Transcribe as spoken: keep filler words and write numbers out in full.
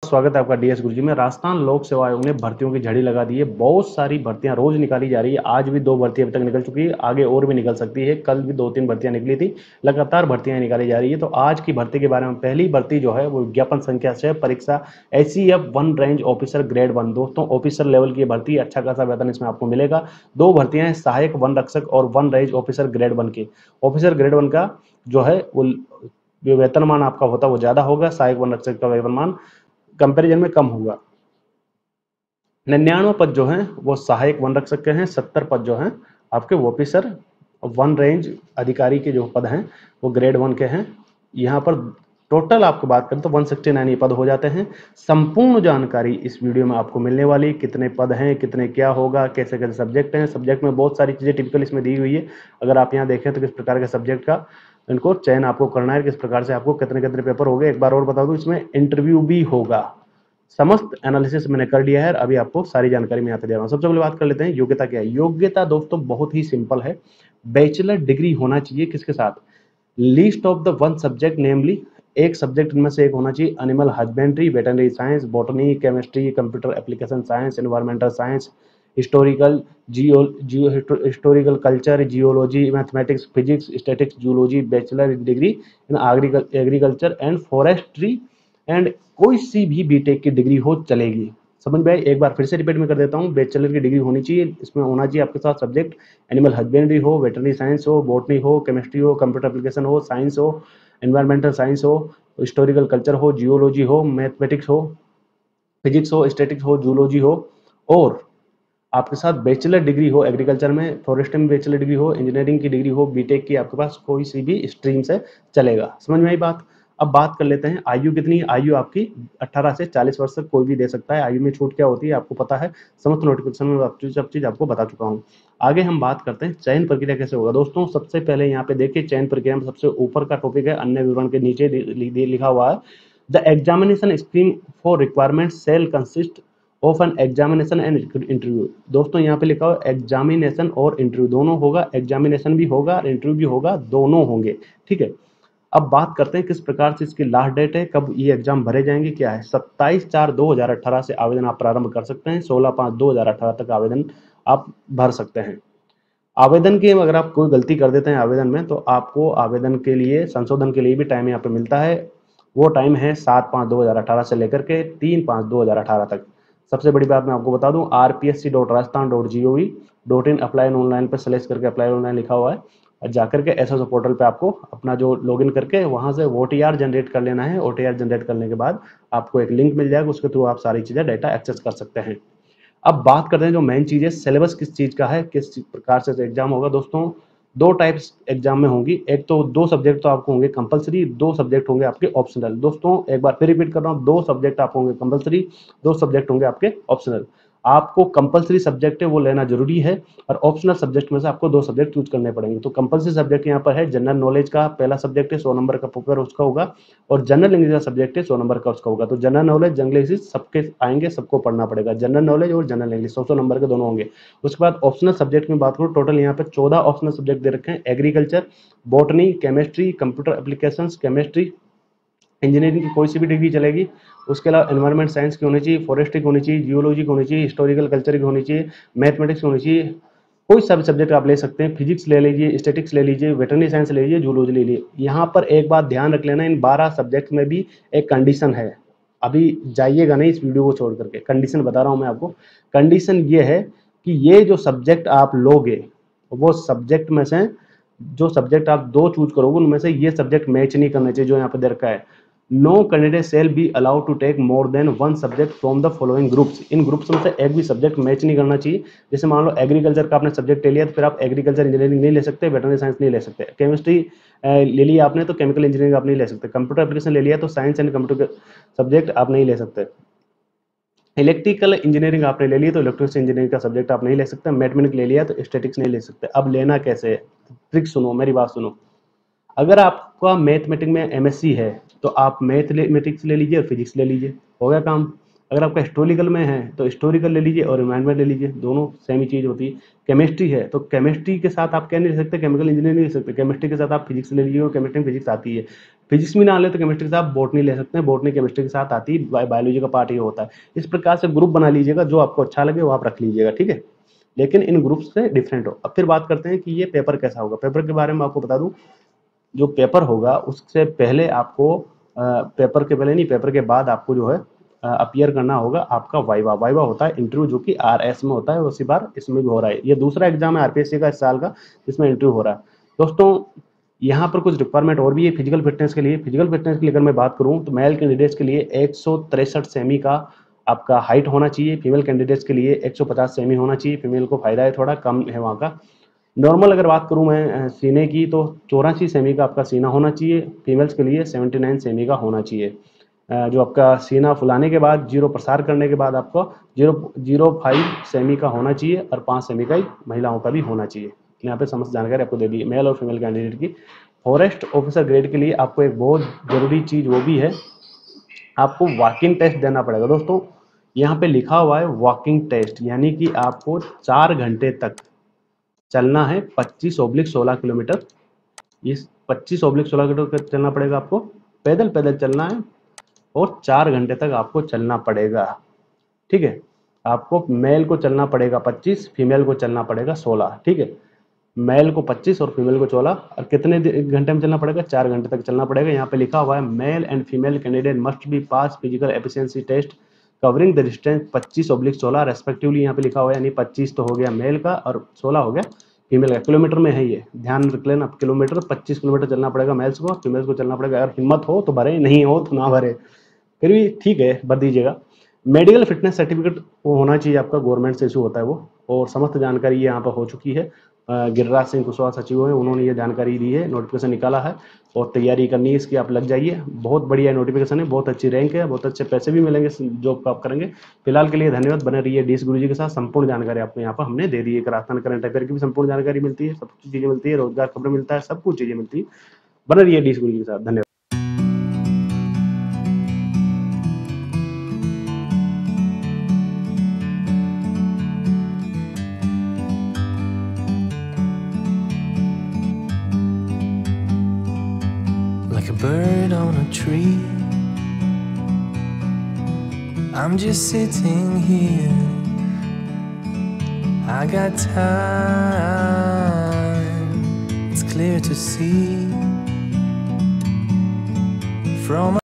स्वागत है आपका डीएस गुरुजी में। राजस्थान लोक सेवा आयोग ने भर्तियों की झड़ी लगा दी है। बहुत सारी भर्तियां रोज निकाली जा रही है। आज भी दो भर्तियां अभी तक निकल चुकी है, आगे और भी निकल सकती है। कल भी दो तीन भर्तियां निकली थी, लगातार भर्तियां निकाली जा रही है। तो आज की भर्ती के बारे में, पहली भर्ती जो है वो विज्ञापन संख्या छह, परीक्षा एस सी एफ वन रेंज ऑफिसर ग्रेड वन। दोस्तों ऑफिसर लेवल की भर्ती, अच्छा खासा वेतन इसमें आपको मिलेगा। दो भर्तियां हैं, सहायक वन रक्षक और वन रेंज ऑफिसर ग्रेड वन की। ऑफिसर ग्रेड वन का जो है वो जो वेतनमान आपका होता है वो ज्यादा होगा, सहायक वन रक्षक का वेतनमान कंपैरिजन में कम होगा। निन्यानवे पद जो हैं वो सहायक वन रक्षक के हैं, सत्तर पद जो हैं आपके ऑफिसर वन रेंज अधिकारी के जो पद हैं वो ग्रेड वन के हैं। यहाँ पर टोटल आपको बात करें तो एक सौ उनहत्तर ये पद हो जाते हैं। संपूर्ण जानकारी इस वीडियो में आपको मिलने वाली, कितने पद हैं, कितने क्या होगा, कैसे कैसे सब्जेक्ट हैं। सब्जेक्ट में बहुत सारी चीज़ें टिपिकल इसमें दी हुई है। अगर आप यहाँ देखें तो किस प्रकार के सब्जेक्ट का इनको चयन आपको करना है, किस प्रकार से आपको कितने कितने पेपर हो गए। एक बार और बता दूं, इसमें इंटरव्यू भी होगा। समस्त एनालिसिस मैंने कर लिया है, अभी आपको सारी जानकारी मैं यहाँ पे दे रहा हूँ। सबसे पहले बात कर लेते हैं योग्यता क्या है। योग्यता दोस्तों बहुत ही सिंपल है, बैचलर डिग्री होना चाहिए। किसके साथ? Least of the one subject, namely एक सब्जेक्ट इनमें से एक होना चाहिए। Animal husbandry, veterinary science, botany, chemistry, computer application science, environmental science, historical geo geo historical culture, geology, mathematics, physics, statics, zoology. Bachelor degree in agriculture and forestry and कोई सी भी BTech की डिग्री हो चलेगी। समझ में आई? एक बार फिर से रिपीट में कर देता हूँ, बैचलर की डिग्री होनी चाहिए। इसमें होना चाहिए आपके साथ सब्जेक्ट एनिमल हस्बेंड्री हो, वेटरनरी साइंस हो, बॉटनी हो, केमिस्ट्री हो, कंप्यूटर एप्लीकेशन हो, साइंस हो, एनवायरमेंटल साइंस हो, हिस्टोरिकल कल्चर हो, जियोलॉजी हो, मैथमेटिक्स हो, फिजिक्स हो, स्टैटिक्स हो, जूलॉजी हो। और आपके साथ बैचलर डिग्री हो एग्रीकल्चर में, फॉरेस्ट्री में बैचलर डिग्री हो, इंजीनियरिंग की डिग्री हो, बीटेक की, आपके पास कोई सी भी स्ट्रीम से चलेगा। समझ में आई बात? अब बात कर लेते हैं आयु कितनी। आयु आपकी अठारह से चालीस वर्ष तक कोई भी दे सकता है। आयु में छूट क्या होती है आपको पता है, समस्त नोटिफिकेशन में सब चीज आपको बता चुका हूँ। आगे हम बात करते हैं चयन प्रक्रिया कैसे होगा। दोस्तों सबसे पहले यहाँ पे देखिए, चयन प्रक्रिया में सबसे ऊपर का टॉपिक है, अन्य विवरण के नीचे लिखा हुआ है, the examination scheme for requirement shall consist of an examination and interview. दोस्तों यहाँ पे लिखा हुआ एग्जामिनेशन और इंटरव्यू दोनों होगा। एग्जामिनेशन भी होगा, इंटरव्यू भी होगा, दोनों होंगे। ठीक है, अब बात करते हैं किस प्रकार से इसकी लास्ट डेट है, कब ये एग्जाम भरे जाएंगे, क्या है। सत्ताईस चार दो हजार अठारह से आवेदन आप प्रारंभ कर सकते हैं। सोलह पाँच दो हजार अठारह तक आवेदन आप भर सकते हैं। आवेदन के अगर आप कोई गलती कर देते हैं आवेदन में, तो आपको आवेदन के लिए संशोधन के लिए भी टाइम यहाँ पे मिलता है। वो टाइम है सात पाँच दो हजार अठारह से लेकर के तीन पाँच दो हजार अठारह तक। सबसे बड़ी बात मैं आपको बता दूं, R P S C dot Rajasthan dot G O V dot in apply online पर सेलेक्ट करके अप्लाई ऑनलाइन लिखा हुआ है, और जाकर के एस एस ओ पोर्टल पे आपको अपना जो लॉगिन करके वहां से ओ टी आर जनरेट कर लेना है। ओ टी आर जनरेट करने के बाद आपको एक लिंक मिल जाएगा, उसके थ्रू आप सारी चीजें डाटा एक्सेस कर सकते हैं। अब बात करते हैं जो मेन चीज है, सिलेबस किस चीज का है, किस प्रकार से एग्जाम होगा। दोस्तों दो टाइप्स एग्जाम में होंगी, एक तो दो सब्जेक्ट तो आपको होंगे कंपलसरी, दो सब्जेक्ट होंगे आपके ऑप्शनल। दोस्तों एक बार फिर रिपीट कर रहा हूँ, दो सब्जेक्ट आपको होंगे कंपलसरी, दो सब्जेक्ट होंगे आपके ऑप्शनल। आपको कंपलसरी सब्जेक्ट है वो लेना जरूरी है, और ऑप्शनल सब्जेक्ट में से आपको दो सब्जेक्ट चूज करने पड़ेंगे। तो कंपलसरी सब्जेक्ट यहाँ पर है जनरल नॉलेज का पहला सब्जेक्ट है, सौ नंबर का पेपर उसका होगा, और जनरल इंग्लिश का सब्जेक्ट है, सौ नंबर का उसका होगा। तो जनरल नॉलेज, जनरल इंग्लिश सबके आएंगे, सबको पढ़ना पड़ेगा। जनरल नॉलेज और जनरल इंग्लिश सौ सौ नंबर के दोनों होंगे। उसके बाद ऑप्शनल सब्जेक्ट में बात करूँ, टोटल यहाँ पे चौदह ऑप्शनल सब्जेक्ट दे रखे हैं। Agriculture, botany, chemistry, computer applications, chemistry, engineering की कोई सी भी डिग्री चलेगी। उसके अलावा एनवायरमेंट साइंस की होनी चाहिए, फॉरेस्ट्री की होनी चाहिए, जियोलॉजी की होनी चाहिए, हिस्टोरिकल कल्चर की होनी चाहिए, मैथमेटिक्स की होनी चाहिए। कोई सा भी सब्जेक्ट आप ले सकते हैं, फिजिक्स ले लीजिए, स्टैटिक्स ले लीजिए, वेटरनरी साइंस ले लीजिए, जूलॉजी ले लीजिए। यहाँ पर एक बात ध्यान रख लेना, इन बारह सब्जेक्ट में भी एक कंडीशन है। अभी जाइएगा नहीं इस वीडियो को छोड़ करके, कंडीशन बता रहा हूँ मैं आपको। कंडीशन ये है कि ये जो सब्जेक्ट आप लोगे, वो सब्जेक्ट में से जो सब्जेक्ट आप दो चूज करोगे उनमें से ये सब्जेक्ट मैच नहीं करने चाहिए जो यहाँ पे दे रखा है। No candidate shall be allowed to take more than one subject from the following groups. इन ग्रुप्स में से एक भी सब्जेक्ट मैच नहीं करना चाहिए। जैसे मान लो एग्रीकल्चर का आपने सब्जेक्ट ले लिया, तो फिर आप एग्रीकल्चर इंजीनियरिंग नहीं ले सकते, वेटरनरी साइंस नहीं ले सकते। केमिस्ट्री ले लिया आपने तो केमिकल इंजीनियरिंग आप नहीं ले सकते। कंप्यूटर एप्लीकेशन ले लिया तो साइंस एंड कंप्यूटर सब्जेक्ट आप नहीं ले सकते। इलेक्ट्रिकल इंजीनियरिंग आपने ले ली तो इलेक्ट्रिकल इंजीनियरिंग का सब्जेक्ट आप नहीं ले सकते। मैथमेटिक्स ले लिया तो स्टैटिक्स नहीं ले सकते। अब लेना कैसे है, ट्रिक सुनो, मेरी बात सुनो। अगर आपका मैथमेटिक्स में एमएससी है तो आप मैथमेटिक्स ले लीजिए और फिजिक्स ले लीजिए, हो गया काम। अगर आपका हिस्टोरिकल में है तो हिस्टोरिकल ले लीजिए और एनवायरनमेंट ले लीजिए, दोनों सेम ही चीज होती है। केमिस्ट्री है तो केमिस्ट्री के साथ आप क्या नहीं ले सकते, केमिकल इंजीनियरिंग नहीं ले सकते। केमिस्ट्री के साथ आप फिजिक्स ले लीजिए और केमिस्ट्री में फिजिक्स आती है। फिजिक्स भी ना ले तो केमिस्ट्री के साथ बॉटनी ले सकते हैं, बॉटनी केमिस्ट्री के साथ आती है, बायोलॉजी का पार्ट ये होता है। इस प्रकार से ग्रुप बना लीजिएगा, जो आपको अच्छा लगे वो आप रख लीजिएगा, ठीक है, लेकिन इन ग्रुप से डिफरेंट हो। अब फिर बात करते हैं कि ये पेपर कैसा होगा। पेपर के बारे में आपको बता दूं, जो पेपर होगा उससे पहले आपको पेपर के पहले नहीं, पेपर के बाद आपको जो है अपीयर करना होगा आपका वाइवा। वाइवा होता है इंटरव्यू, जो कि आरएस में होता है, उसी बार इसमें भी हो रहा है। ये दूसरा एग्जाम है आरपीएससी का इस साल का, जिसमें इंटरव्यू हो रहा है। दोस्तों यहाँ पर कुछ रिक्वायरमेंट और भी है फिजिकल फिटनेस के लिए। फिजिकल फिटनेस के लिए अगर मैं बात करूँ तो मेल कैंडिडेट्स के लिए एक सौ तिरसठ सेमी का आपका हाइट होना चाहिए, फीमेल कैंडिडेट्स के लिए एक सौ पचास सेमी होना चाहिए। फीमेल को फायदा है, थोड़ा कम है वहाँ का। नॉर्मल अगर बात करूँ मैं सीने की तो चौरासी सेमी का आपका सीना होना चाहिए, फीमेल्स के लिए उन्यासी सेमी का होना चाहिए। जो आपका सीना फुलाने के बाद, जीरो प्रसार करने के बाद आपको जीरो जीरो फाइव सेमी का होना चाहिए, और पाँच सेमी का ही महिलाओं का भी होना चाहिए। यहाँ पे समस्त जानकारी आपको दे दी मेल और फीमेल कैंडिडेट की। फॉरेस्ट ऑफिसर ग्रेड के लिए आपको एक बहुत जरूरी चीज़ वो भी है, आपको वॉकिंग टेस्ट देना पड़ेगा। दोस्तों यहाँ पे लिखा हुआ है वॉकिंग टेस्ट, यानी कि आपको चार घंटे तक चलना है पच्चीस ओब्लिक सोलह किलोमीटर। इस पच्चीस ओब्लिक सोलह किलोमीटर चलना पड़ेगा आपको, पैदल पैदल चलना है, और चार घंटे तक आपको चलना पड़ेगा, ठीक है। आपको मेल को चलना पड़ेगा पच्चीस, फीमेल को चलना पड़ेगा सोलह, ठीक है। मेल को पच्चीस और फीमेल को सोलह, और कितने घंटे में चलना पड़ेगा? चार घंटे तक चलना पड़ेगा। यहाँ पे लिखा हुआ है male and female candidate must be pass physical efficiency test covering the distance पच्चीस ओब्लिक सोलह रेस्पेक्टिवली। यहाँ पे लिखा हुआ है, यानी पच्चीस तो हो गया मेल का और सोलह हो गया फीमेल का। किलोमीटर में है ये, ध्यान रख लेना, किलोमीटर पच्चीस किलोमीटर चलना पड़ेगा मेल्स को, फीमेल्स को चलना पड़ेगा। अगर हिम्मत हो तो भरे, नहीं हो तो ना भरे, फिर भी ठीक है भर दीजिएगा। मेडिकल फिटनेस सर्टिफिकेट वो होना चाहिए आपका, गवर्नमेंट से इशू होता है वो, और समस्त जानकारी यहाँ पर हो चुकी है। गिरिराज सिंह कुशवाहा सचिव हैं, उन्होंने ये जानकारी दी है, नोटिफिकेशन निकाला है, और तैयारी करनी है इसकी, आप लग जाइए। बहुत बढ़िया नोटिफिकेशन है, बहुत अच्छी रैंक है, बहुत अच्छे पैसे भी मिलेंगे जॉब को आप करेंगे। फिलहाल के लिए धन्यवाद, बने रहिए डीएस गुरुजी के साथ। संपूर्ण जानकारी आपको यहाँ पर हमने दे दी है। राजस्थान करंट अफेयर की भी संपूर्ण जानकारी मिलती है, सब कुछ चीज़ें मिलती है, रोजगार खबर मिलता है, सब कुछ चीज़ें मिलती है। बने रहिए डीएस गुरुजी के साथ, धन्यवाद। Like a bird on a tree, I'm just sitting here. I got time, it's clear to see from